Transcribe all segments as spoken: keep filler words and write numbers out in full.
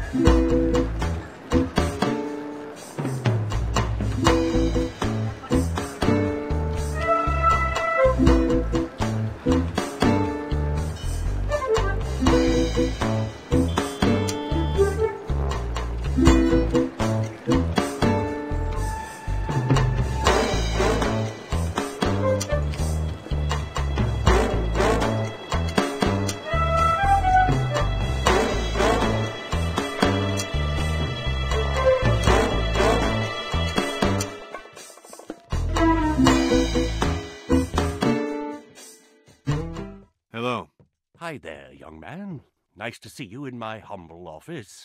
Hello. Hi there, young man. Nice to see you in my humble office.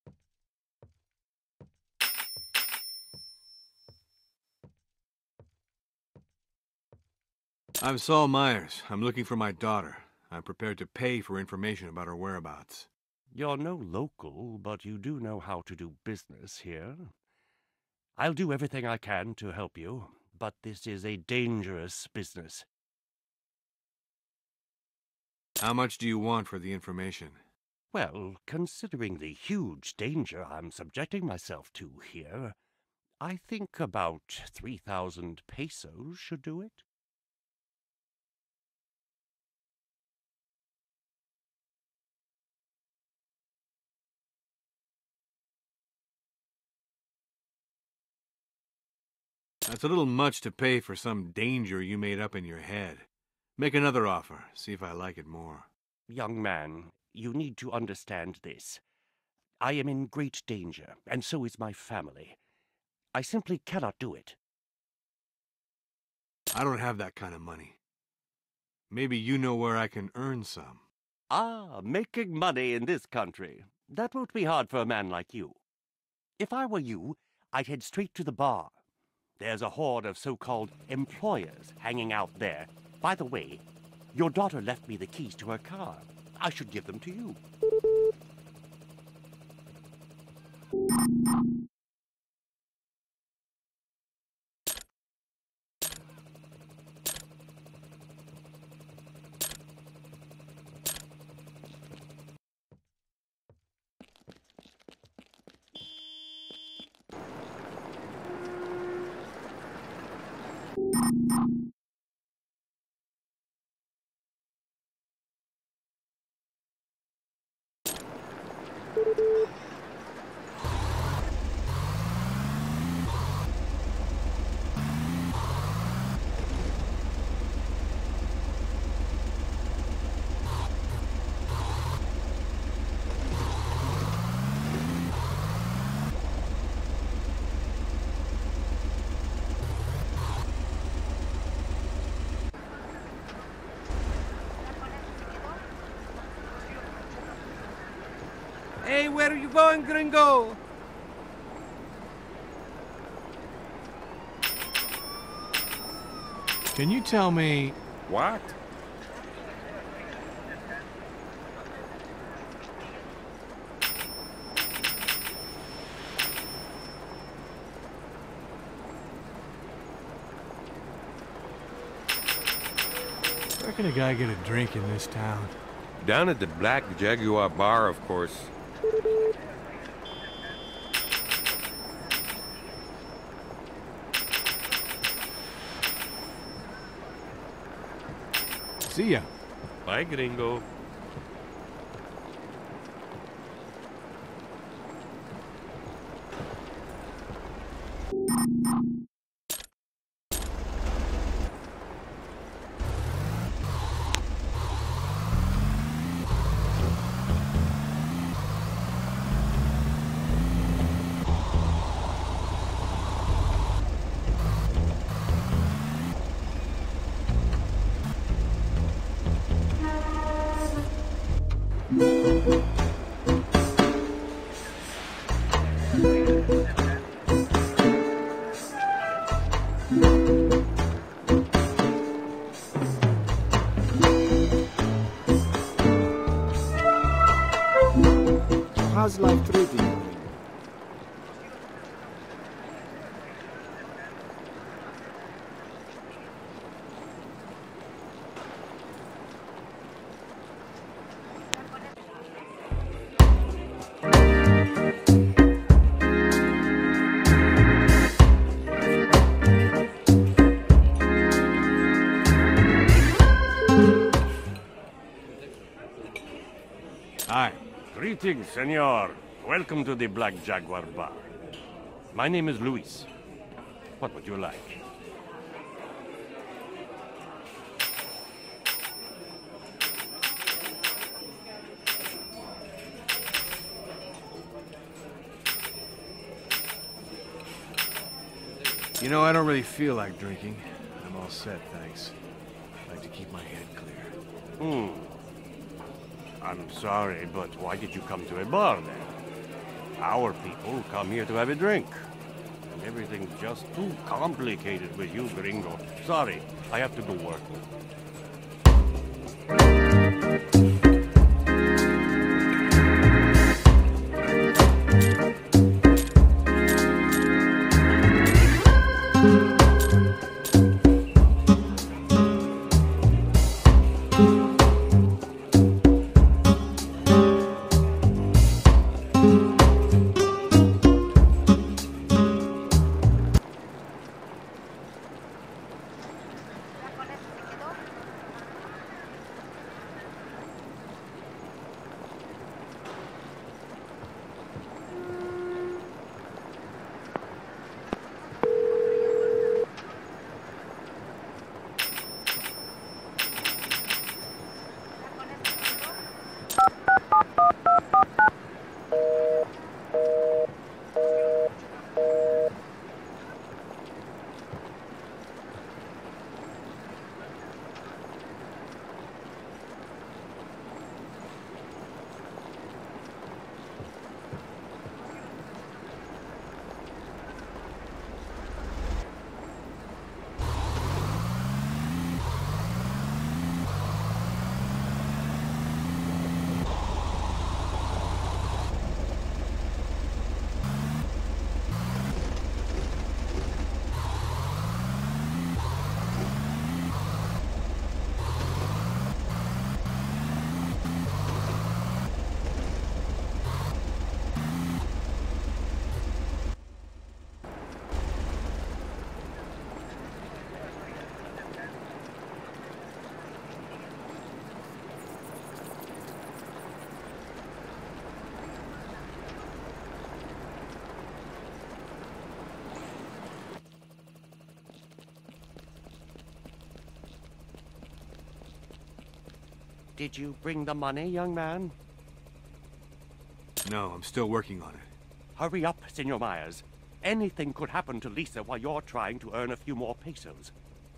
I'm Saul Meyers. I'm looking for my daughter. I'm prepared to pay for information about her whereabouts. You're no local, but you do know how to do business here. I'll do everything I can to help you, but this is a dangerous business. How much do you want for the information? Well, considering the huge danger I'm subjecting myself to here, I think about three thousand pesos should do it. That's a little much to pay for some danger you made up in your head. Make another offer. See if I like it more. Young man, you need to understand this. I am in great danger, and so is my family. I simply cannot do it. I don't have that kind of money. Maybe you know where I can earn some. Ah, making money in this country. That won't be hard for a man like you. If I were you, I'd head straight to the bar. There's a horde of so-called employers hanging out there. By the way, your daughter left me the keys to her car. I should give them to you. Hey, where are you going, gringo? Can you tell me... What? Where can a guy get a drink in this town? Down at the Black Jaguar bar, of course. See ya. Bye, gringo. How's life treating you? Greetings, senor. Welcome to the Black Jaguar Bar. My name is Luis. What would you like? You know, I don't really feel like drinking. I'm all set, thanks. I like to keep my head clear. Hmm. I'm sorry, but why did you come to a bar then? Our people come here to have a drink. And everything's just too complicated with you, gringo. Sorry, I have to go work. Did you bring the money, young man? No, I'm still working on it. Hurry up, Senor Myers. Anything could happen to Lisa while you're trying to earn a few more pesos.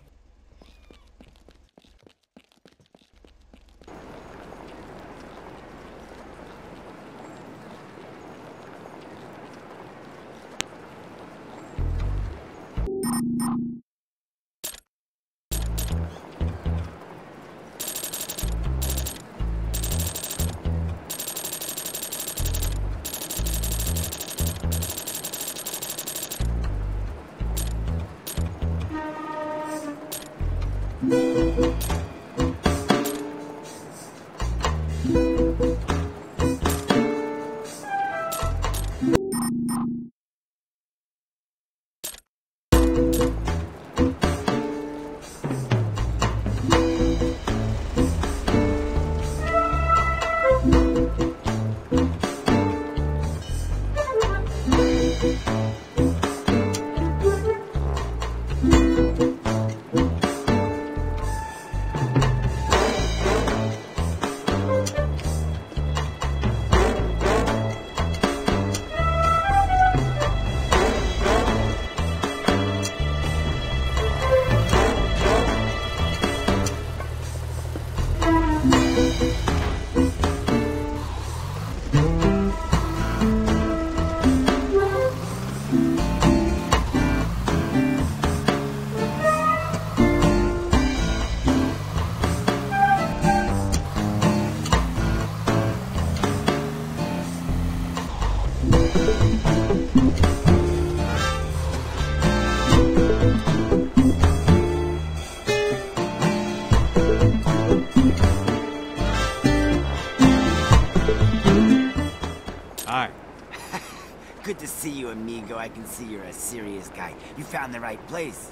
Good to see you, amigo. I can see you're a serious guy. You found the right place.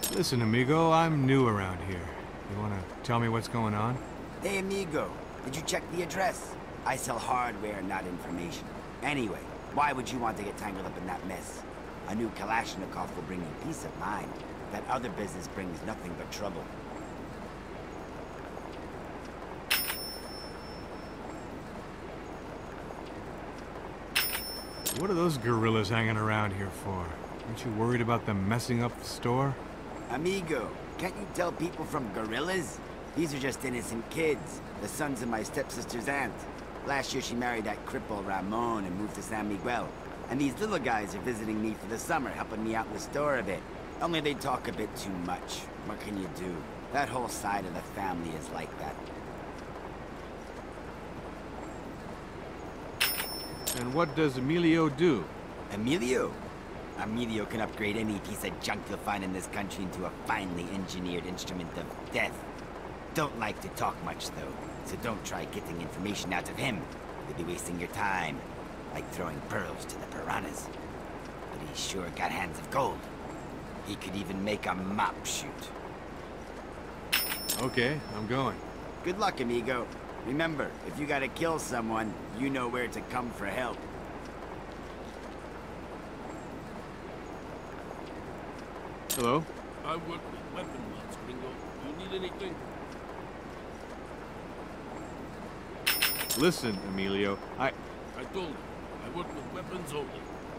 Listen, amigo, I'm new around here. You wanna tell me what's going on? Hey, amigo, did you check the address? I sell hardware, not information. Anyway, why would you want to get tangled up in that mess? A new Kalashnikov will bring you peace of mind. That other business brings nothing but trouble. What are those gorillas hanging around here for? Aren't you worried about them messing up the store? Amigo, can't you tell people from gorillas? These are just innocent kids, the sons of my stepsister's aunt. Last year she married that cripple Ramon and moved to San Miguel. And these little guys are visiting me for the summer, helping me out in the store a bit. Only they talk a bit too much. What can you do? That whole side of the family is like that. And what does Emilio do? Emilio? Emilio can upgrade any piece of junk you'll find in this country into a finely engineered instrument of death. Don't like to talk much, though, so don't try getting information out of him. You'll be wasting your time, like throwing pearls to the piranhas. But he's sure got hands of gold. He could even make a mop shoot. Okay, I'm going. Good luck, amigo. Remember, if you gotta kill someone, you know where to come for help. Hello? I work with weapon lots, Gringo. You need anything? Listen, Emilio, I... I told you, I work with weapons only.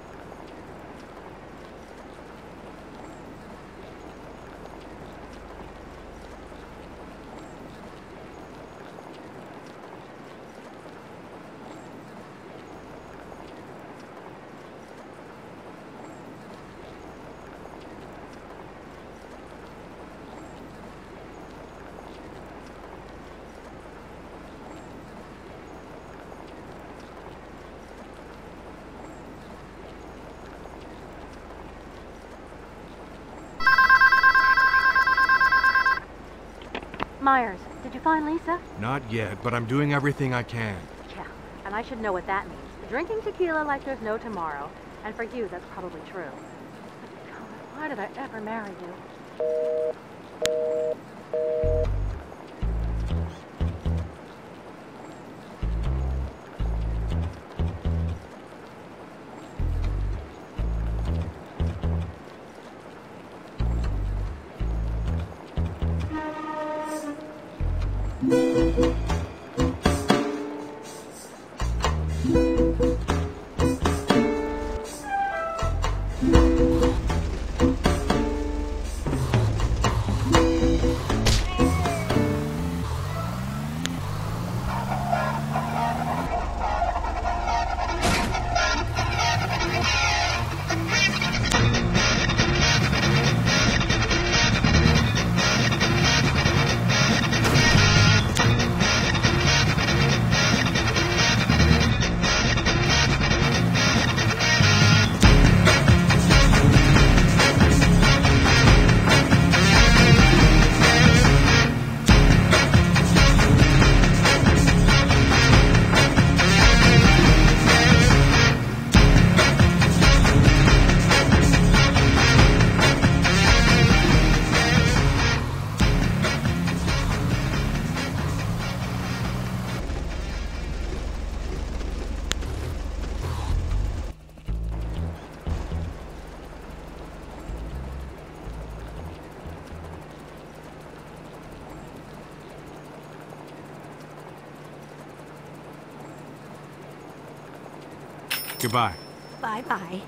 Myers, did you find Lisa? Not yet, but I'm doing everything I can. Yeah, and I should know what that means. Drinking tequila like there's no tomorrow. And for you, that's probably true. But God, why did I ever marry you? Goodbye. Bye-bye.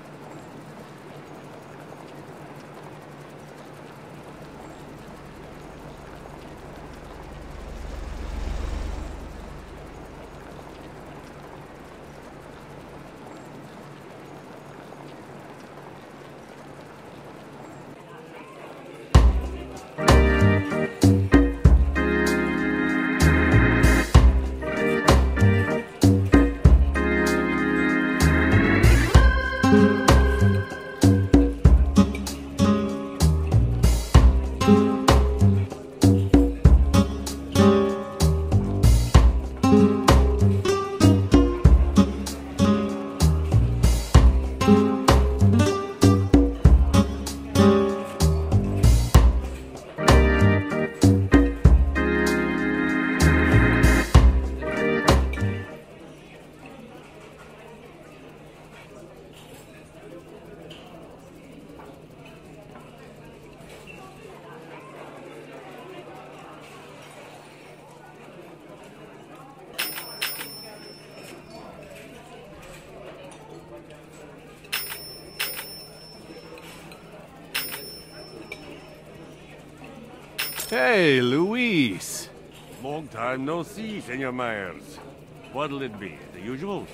Hey, Luis. Long time no see, Senor Meyers. What'll it be? The usual?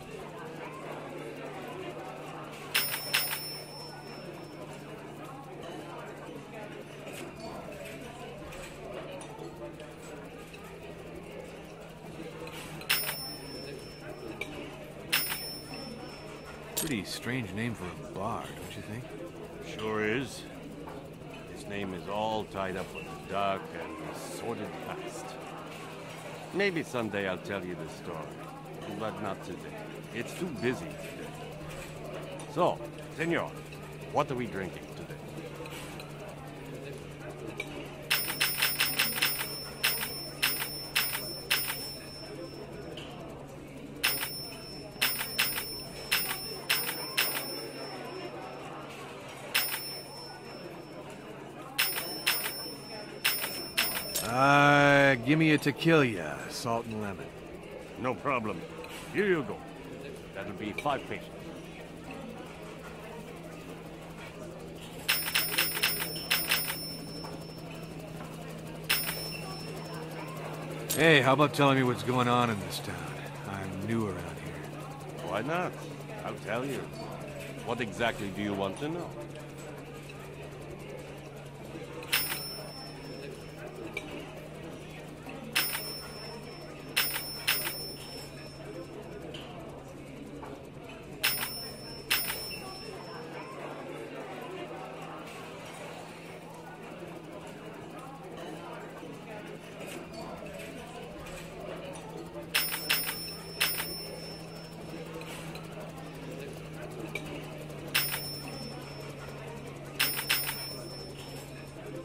Pretty strange name for a bar, don't you think? Sure is. His name is all tied up with the dark and sordid past. Maybe someday I'll tell you the story, but not today. It's too busy today. So, senor, what are we drinking today? Uh, give me a tequila, salt and lemon. No problem. Here you go. That'll be five pesos. Hey, how about telling me what's going on in this town? I'm new around here. Why not? I'll tell you. What exactly do you want to know?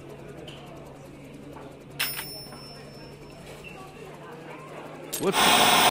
What's...